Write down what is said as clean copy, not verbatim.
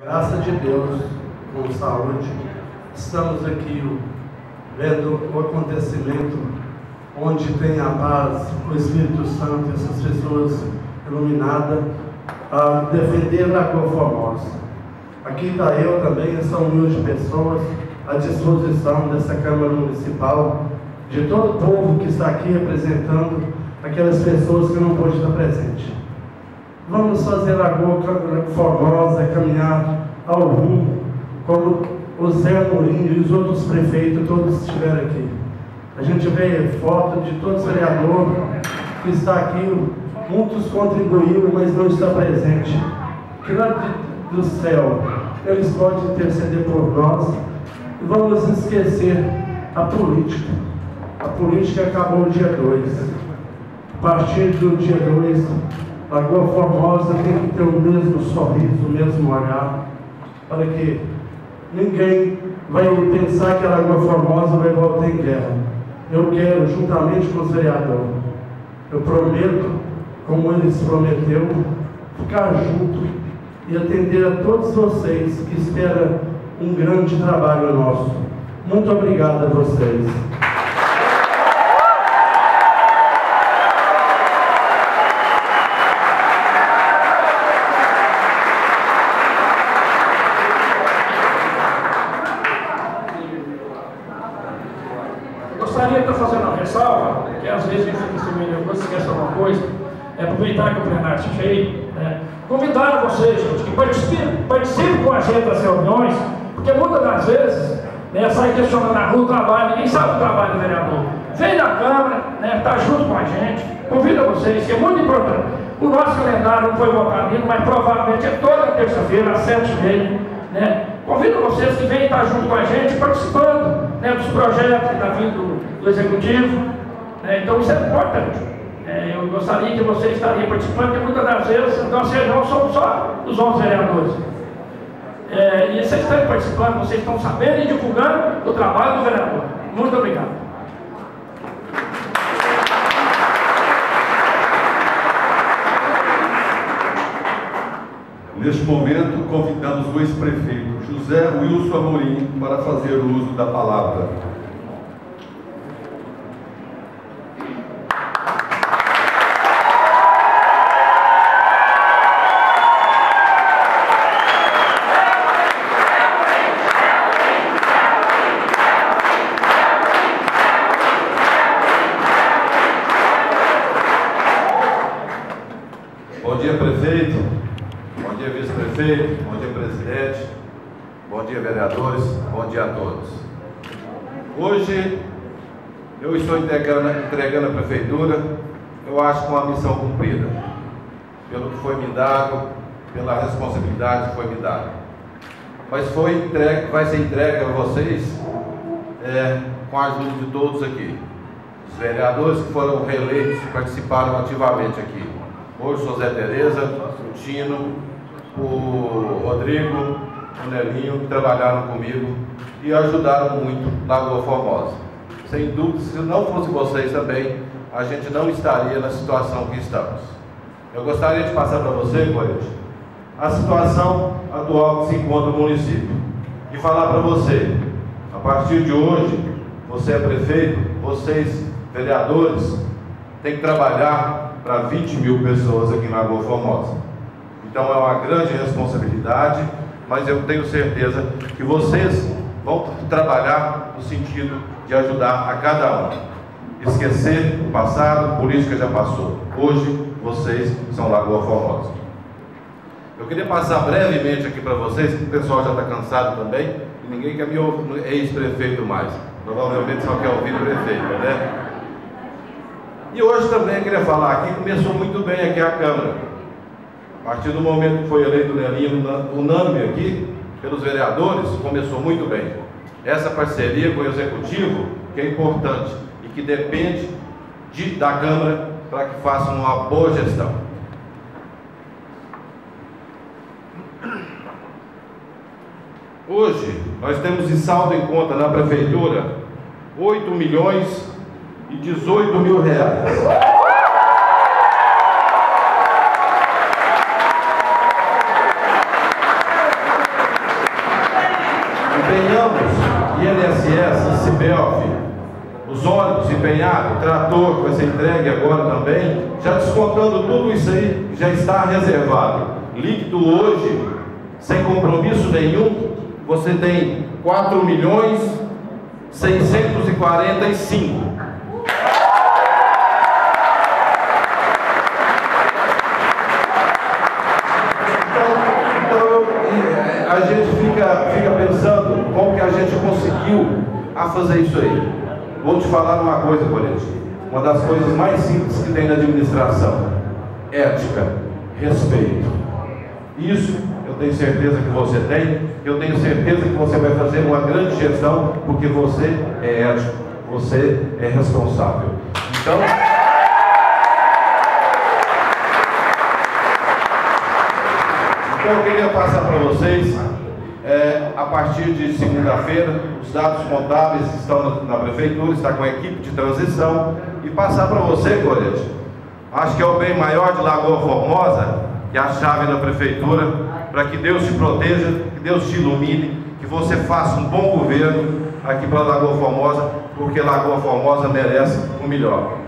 Graças de Deus, com saúde, estamos aqui vendo o acontecimento onde tem a paz, o Espírito Santo, essas pessoas iluminadas a defender a Lagoa Formosa. Aqui está eu também, são humildes pessoas à disposição dessa Câmara Municipal, de todo o povo que está aqui representando aquelas pessoas que não pôde estar presente. Vamos fazer a Lagoa Formosa caminhar ao rumo, como o Zé Amorim e os outros prefeitos todos estiveram aqui. A gente vê foto de todos os vereadores que está aqui, muitos contribuíram, mas não está presente. Que lá do céu eles podem interceder por nós. E vamos esquecer a política. A política acabou no dia 2. A partir do dia 2, Lagoa Formosa tem que ter o mesmo sorriso, o mesmo olhar, para que ninguém vai pensar que a Lagoa Formosa vai voltar em guerra. Eu quero, juntamente com os vereadores, eu prometo, como eles prometeu, ficar junto e atender a todos vocês que esperam um grande trabalho nosso. Muito obrigado a vocês. Gostaria de estar fazendo uma ressalva, que às vezes a gente esquece alguma coisa, aproveitar que o plenário está cheio, convidar vocês, gente, que participem com a gente das reuniões, porque muitas das vezes sai questionando na rua o trabalho, ninguém sabe o trabalho do vereador. Vem da Câmara, está junto com a gente, convida vocês, que é muito importante. O nosso calendário não foi votado ainda, mas provavelmente é toda terça-feira, às 7h30, Convido vocês que venham estar junto com a gente, participando dos projetos que está vindo do Executivo. Então isso é importante. Eu gostaria que vocês estariam participando, porque muitas das vezes nós não somos só os 11 vereadores. E vocês estão participando, vocês estão sabendo e divulgando o trabalho do vereador. Muito obrigado. Neste momento, convidamos o ex-prefeito José Wilson Amorim para fazer o uso da palavra. Bom dia, prefeito. Bom dia, vice-prefeito, bom dia, presidente, bom dia, vereadores, bom dia a todos. Hoje eu estou entregando a prefeitura, eu acho, com a missão cumprida, pelo que foi me dado, pela responsabilidade que foi me dada. Mas vai ser entregue a vocês com a ajuda de todos aqui. Os vereadores que foram reeleitos participaram ativamente aqui. Hoje, José Tereza, o Tino, o Rodrigo, o Nelinho, que trabalharam comigo e ajudaram muito Lagoa Formosa. Sem dúvida, se não fosse vocês também, a gente não estaria na situação que estamos. Eu gostaria de passar para você, Corete, a situação atual que se encontra no município e falar para você, a partir de hoje, você é prefeito, vocês, vereadores, têm que trabalhar para 20 mil pessoas aqui na Lagoa Formosa. Então é uma grande responsabilidade, mas eu tenho certeza que vocês vão trabalhar no sentido de ajudar a cada um. Esquecer o passado, política já passou. Hoje vocês são Lagoa Formosa. Eu queria passar brevemente aqui para vocês, que o pessoal já está cansado também, e ninguém quer me ouvir ex-prefeito mais. Provavelmente só quer ouvir prefeito, né? E hoje também eu queria falar aqui, começou muito bem aqui a Câmara. A partir do momento que foi eleito o Nelinho unânime aqui, pelos vereadores, começou muito bem. Essa parceria com o Executivo, que é importante e que depende da Câmara para que façam uma boa gestão. Hoje, nós temos em saldo em conta na Prefeitura 8.018.000 reais. pagamos INSS, CIBELF, os ônibus empenhados, trator que vai ser entregue agora também, já descontando tudo isso aí, já está reservado. Líquido hoje, sem compromisso nenhum, você tem 4.645.000. A gente fica pensando como que a gente conseguiu a fazer isso aí. Vou te falar uma coisa, Corinthians. Uma das coisas mais simples que tem na administração: ética, respeito. Isso eu tenho certeza que você tem. Eu tenho certeza que você vai fazer uma grande gestão, porque você é ético, você é responsável. Então, eu queria passar para vocês, a partir de segunda-feira, os dados contábeis estão na prefeitura, está com a equipe de transição, e passar para você, Gorete, acho que é o bem maior de Lagoa Formosa, que é a chave da prefeitura, para que Deus te proteja, que Deus te ilumine, que você faça um bom governo aqui para Lagoa Formosa, porque Lagoa Formosa merece o melhor.